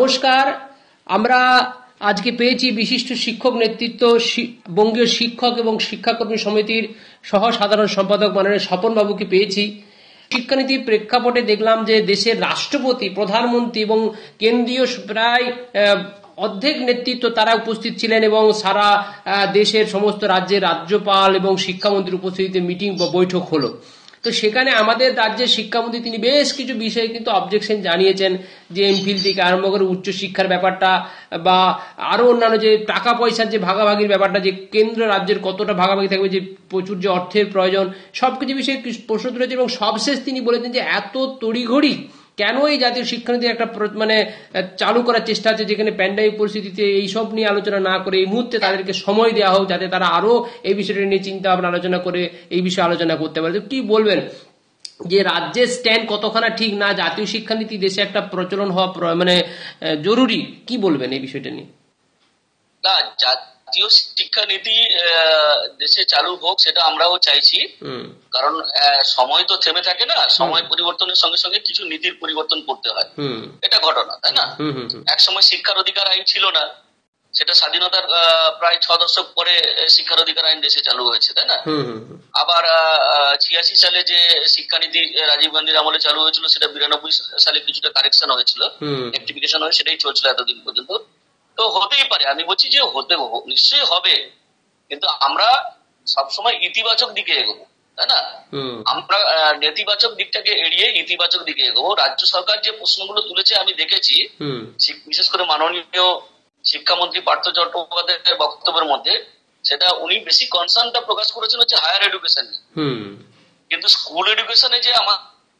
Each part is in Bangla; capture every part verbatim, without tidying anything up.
নমস্কার। আমরা আজকে পেয়েছি বিশিষ্ট শিক্ষক নেতৃত্ব বঙ্গীয় শিক্ষক এবং শিক্ষাকর্মী সমিতির সহ সাধারণ সম্পাদক মাননীয় স্বপন বাবুকে পেয়েছি। শিক্ষানীতির প্রেক্ষাপটে দেখলাম যে দেশের রাষ্ট্রপতি, প্রধানমন্ত্রী এবং কেন্দ্রীয় প্রায় অর্ধেক নেতৃত্ব তারা উপস্থিত ছিলেন এবং সারা দেশের সমস্ত রাজ্যের রাজ্যপাল এবং শিক্ষামন্ত্রীর উপস্থিতিতে মিটিং বা বৈঠক হলো। তো সেখানে আমাদের রাজ্যের শিক্ষামন্ত্রী তিনি বেশ কিছু বিষয়ে কিন্তু অবজেকশন জানিয়েছেন, যে এমফিল থেকে আরম্ভ করে উচ্চশিক্ষার ব্যাপারটা বা আরো অন্যান্য যে টাকা পয়সার যে ভাগাভাগির ব্যাপারটা, যে কেন্দ্র রাজ্যের কতটা ভাগাভাগি থাকবে, যে প্রচুর যে অর্থের প্রয়োজন, সবকিছু বিষয়ে প্রশ্ন তুলেছেন। এবং সবশেষ তিনি বলেছেন যে এত তড়িঘড়ি কেন এই জাতীয় শিক্ষানীতির একটা মানে চালু করার চেষ্টা আছে, যেখানে প্যান্ডামিক পরিস্থিতিতে এইসব নিয়ে আলোচনা না করে এই মুহূর্তে তাদেরকে সময় দেওয়া হোক, যাতে তারা আরো এই বিষয়টা নিয়ে চিন্তা ভাবনা আলোচনা করে এই বিষয়ে আলোচনা করতে পারে। কি বলবেন যে রাজ্যের স্ট্যান্ড কতখানা ঠিক, না জাতীয় শিক্ষানীতি দেশে একটা প্রচলন হওয়া মানে জরুরি, কি বলবেন এই বিষয়টা নিয়ে? না, জাতীয় শিক্ষানীতি দেশে চালু হোক সেটা আমরাও চাইছি, কারণ সময় তো থেমে থাকে না, সময় পরিবর্তনের সঙ্গে সঙ্গে কিছু নীতির পরিবর্তন করতে হয়, এটা ঘটনা, তাই না? এক সময় শিক্ষার অধিকার আইন ছিল না, সেটা স্বাধীনতার প্রায় ছ দশক পরে শিক্ষার অধিকার আইন দেশে চালু হয়েছে, তাই না? আবার ছিয়াশি সালে যে শিক্ষানীতি রাজীব গান্ধীর আমলে চালু হয়েছিল, সেটা বিরানব্বই সালে কিছুটা কারেকশন হয়েছিল, রেকটিফিকেশন হয়ে সেটাই চলছিল এতদিন পর্যন্ত। তো হতেই পারে, আমি বলছি যে হতে নিশ্চয়ই হবে, কিন্তু আমরা সবসময় ইতিবাচক দিকে এগোবো, তাই না? আমরা নেতিবাচক দিকটাকে এড়িয়ে ইতিবাচক দিকে এগোবো। রাজ্য সরকার যে প্রশ্নগুলো তুলেছে আমি দেখেছি, বিশেষ করে মাননীয় শিক্ষামন্ত্রী পার্থ চট্টোপাধ্যায়ের বক্তব্যের মধ্যে, সেটা উনি বেশি কনসার্নটা প্রকাশ করেছেন হচ্ছে হায়ার এডুকেশন নিয়ে, কিন্তু স্কুল এডুকেশনে যে আমার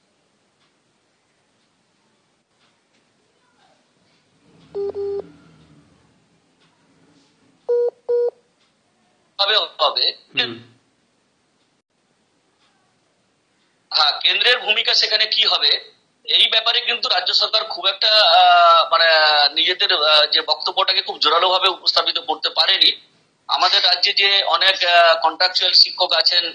হবে, হ্যাঁ, কেন্দ্রের ভূমিকা সেখানে কি হবে এই ব্যাপারে কিন্তু রাজ্য সরকার খুব একটা মানে নিজেদের যে বক্তব্যটাকে খুব জোরালো ভাবে উপস্থাপিত করতে পারেনি। আমাদের রাজ্যে যে অনেক কন্ট্রাকচুয়াল শিক্ষক আছেন,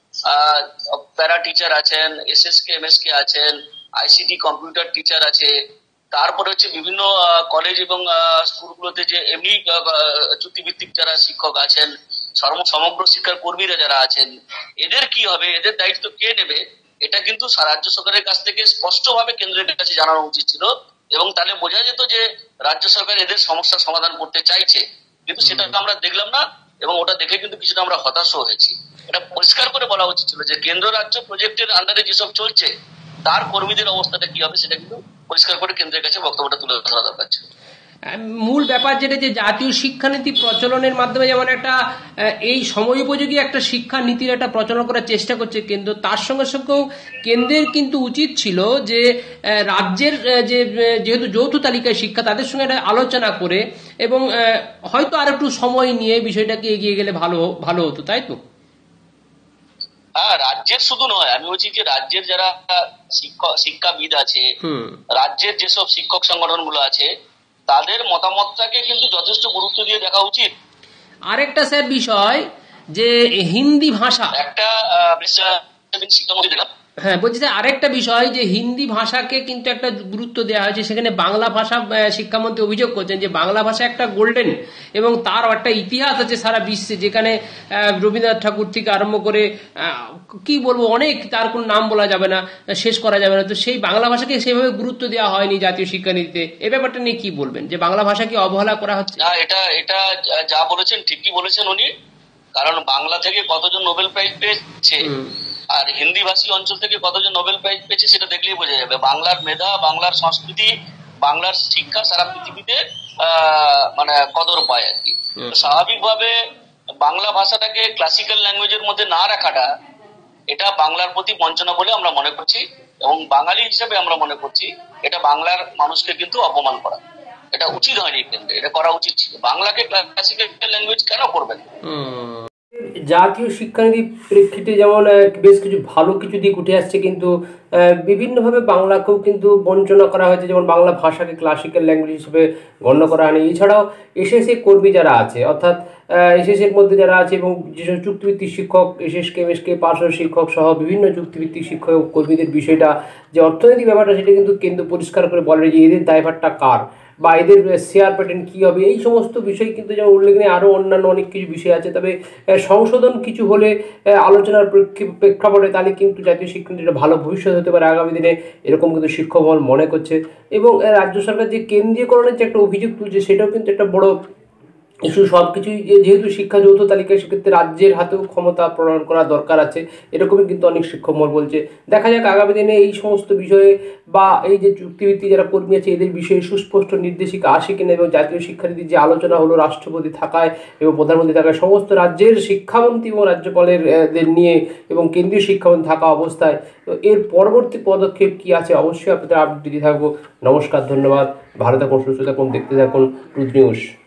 প্যারা টিচার আছেন, S S K M S K আছেন, আইসিটি কম্পিউটার টিচার আছে, তারপরে হচ্ছে বিভিন্ন কলেজ এবং স্কুলগুলোতে যে এমনি চুক্তিভিত্তিক যারা শিক্ষক আছেন, সমগ্র শিক্ষার কর্মীরা যারা আছেন, এদের কি হবে, এদের দায়িত্ব কে নেবে, এটা কিন্তু রাজ্য সরকারের কাছ থেকে স্পষ্টভাবে কেন্দ্রের কাছে জানানো উচিত ছিল, এবং তাহলে বোঝা যেত যে রাজ্য সরকার এদের সমস্যার সমাধান করতে চাইছে। কিন্তু সেটা আমরা দেখলাম না, এবং ওটা দেখে কিন্তু কিছুটা আমরা হতাশও হয়েছি। এটা পরিষ্কার করে বলা উচিত ছিল যে কেন্দ্র রাজ্য প্রজেক্টের আন্ডারে যেসব চলছে তার কর্মীদের অবস্থাটা কি হবে, সেটা কিন্তু পরিষ্কার করে কেন্দ্রের কাছে বক্তব্যটা তুলে ধরা দরকার ছিল। মূল ব্যাপার যেটা, যে জাতীয় শিক্ষানীতি প্রচলনের মাধ্যমে যেমন একটা এই সময়োপযোগী একটা শিক্ষা নীতির একটা প্রচলন করার চেষ্টা করছে কেন্দ্র, তার সঙ্গে সঙ্গেও কেন্দ্রের কিন্তু উচিত ছিল যে রাজ্যের যে যেহেতু যৌথ তালিকায় শিক্ষা, তাদের সঙ্গে একটা আলোচনা করে এবং হয়তো আর একটু সময় নিয়ে বিষয়টাকে এগিয়ে গেলে ভালো ভালো হতো, তাই তো? হ্যাঁ, রাজ্যের শুধু নয়, আমি বলছি যে রাজ্যের যারা শিক্ষক শিক্ষাবিদ আছে, রাজ্যের যেসব শিক্ষক সংগঠন গুলো আছে, তাদের মতামতটাকে কিন্তু যথেষ্ট গুরুত্ব দিয়ে দেখা উচিত। আরেকটা স্যার বিষয়, যে হিন্দি ভাষা একটা শিক্ষামন্ত্রী দিলাম, হ্যাঁ বলছি স্যার, আরেকটা বিষয় যে হিন্দি ভাষাকে কিন্তু একটা গুরুত্ব দেওয়া হয়েছে, সেখানে বাংলা ভাষা শিক্ষামন্ত্রী অভিযোগ করছেন যে বাংলা ভাষা একটা গোল্ডেন এবং তার একটা ইতিহাস আছে সারা বিশ্বে, যেখানে রবীন্দ্রনাথ ঠাকুর থেকে আরম্ভ করে কি বলবো অনেক, তার কোন নাম বলা যাবে না, শেষ করা যাবে না। তো সেই বাংলা ভাষাকে সেভাবে গুরুত্ব দেওয়া হয়নি জাতীয় শিক্ষানীতিতে। এই ব্যাপারটা নিয়ে কি বলবেন, যে বাংলা ভাষাকে অবহেলা করা হচ্ছে? না, এটা এটা যা বলেছেন ঠিকই বলেছেন উনি, কারণ বাংলা থেকে কতজন নোবেল প্রাইজ পেয়েছে আর হিন্দি ভাষী অঞ্চল থেকে কতজন নোবেল প্রাইজ পেয়েছে সেটা দেখলেই বোঝা যাবে। বাংলার মেধা, বাংলার সংস্কৃতি, বাংলার শিক্ষা সারা পৃথিবীতে আহ মানে কদর পায় আর কি। স্বাভাবিকভাবে বাংলা ভাষাটাকে ক্লাসিক্যাল ল্যাঙ্গুয়েজের মধ্যে না রাখাটা, এটা বাংলার প্রতি বঞ্চনা বলে আমরা মনে করছি, এবং বাঙালি হিসেবে আমরা মনে করছি এটা বাংলার মানুষকে কিন্তু অপমান করা, এটা উচিত হয়নি, কিন্তু এটা করা উচিত ছিল। বাংলাকে ক্লাসিক্যাল ল্যাঙ্গুয়েজ কেন করবেন? জাতীয় শিক্ষানীতির প্রেক্ষিতে যেমন বেশ কিছু ভালো কিছু দিক উঠে আসছে, কিন্তু বিভিন্নভাবে বাংলাকেও কিন্তু বঞ্চনা করা হয়েছে, যেমন বাংলা ভাষাকে ক্লাসিক্যাল ল্যাঙ্গুয়েজ হিসেবে গণ্য করা হয়নি। এছাড়াও এসএসসি কর্মী যারা আছে, অর্থাৎ এসএসসির মধ্যে যারা আছে এবং যেসব চুক্তিভিত্তিক শিক্ষক, এসএসকে এমএসকে পার্শ্ব শিক্ষক সহ বিভিন্ন চুক্তিভিত্তিক শিক্ষক কর্মীদের বিষয়টা, যে অর্থনৈতিক ব্যাপারটা, সেটা কিন্তু কেন্দ্র পরিষ্কার করে বলে যে এদের দায়ভারটা কার। বা এদের শেয়ার প্যাটার্ন কী হবে, এই সমস্ত বিষয় কিন্তু যেমন উল্লেখনীয় আরও অন্যান্য অনেক কিছু বিষয় আছে। তবে সংশোধন কিছু হলে আলোচনার প্রেক্ষাপটে তাহলে কিন্তু জাতীয় শিক্ষানীতির ভালো ভবিষ্যৎ হতে পারে আগামী দিনে, এরকম কিন্তু শিক্ষক মহল মনে করছে। এবং রাজ্য সরকার যে কেন্দ্রীয়করণের যে একটা অভিযোগ তুলছে সেটাও কিন্তু একটা বড় ইস্যু। সব কিছুই যেহেতু শিক্ষা যৌথ তালিকায়, সেক্ষেত্রে রাজ্যের হাতেও ক্ষমতা প্রণয়ন করা দরকার আছে, এরকমই কিন্তু অনেক শিক্ষক মহল বলছে। দেখা যাক আগামী দিনে এই সমস্ত বিষয়ে বা এই যে চুক্তিভিত্তিক যারা কর্মী আছে এদের বিষয়ে সুস্পষ্ট নির্দেশিকা আসে কিনা, এবং জাতীয় শিক্ষানীতির যে আলোচনা হলো রাষ্ট্রপতি থাকায় এবং প্রধানমন্ত্রী থাকায় সমস্ত রাজ্যের শিক্ষামন্ত্রী এবং রাজ্যপালের নিয়ে এবং কেন্দ্রীয় শিক্ষামন্ত্রী থাকা অবস্থায়, তো এর পরবর্তী পদক্ষেপ কী আছে অবশ্যই আপনাদের আপডেট দিতে থাকবো। নমস্কার, ধন্যবাদ, ভালো থাকুন, সুস্থ থাকুন, দেখতে থাকুন ট্রুথ নিউজ।